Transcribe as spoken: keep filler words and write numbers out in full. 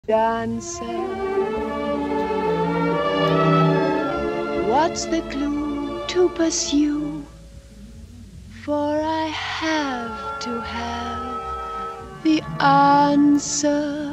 Dancer, what's the clue to pursue? For I have to have the answer.